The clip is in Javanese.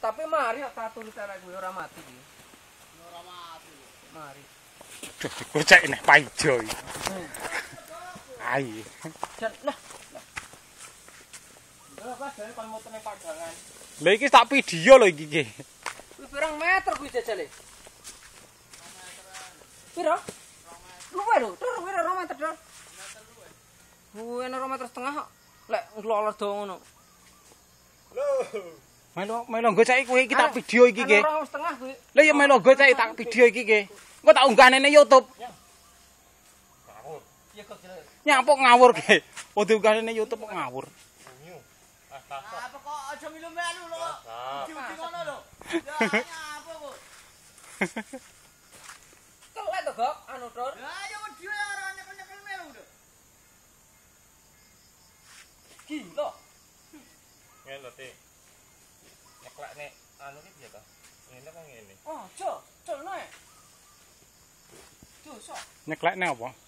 Tapi mari tak tulis cara gue ora mati iki. Ora mati. Mari. Duh, dikocek nek paijo iki. Ai. Jan lah. Lah pas jane kon motone padangan. Lah iki tak video lho iki iki. Kuwi pirang meter kuwi jajale? 2 meteran. Piro? 2 meter. Luwe lho, tur kuwi 2 meter, Dor. Meter luwe. Kuwi 2 meter setengah kok. Lek nglolor do ngono. Lho. Melo gocek kowe iki tak video iki iki. 2 setengah kuwi. Lah ya melo gocek tak video iki iki. Engko tak unggah nang YouTube. Ngawur. Iya kok jelas. Nyapuk ngawur ki. Oh diunggah nang YouTube kok ngawur. Apa kok aja milu-milu lho. Uji-uji ngono lho. Ya apa kok. Kelek to, Gok, anu Dor. Ya ya wedi ora nyekel-nyekel melu lho. Gila. Ngene lho, Tik. Nyeklek nek anu iki piye to? Ngene apa ngene? Oh, jo, colno e. Dosa. Nyeklekne apa?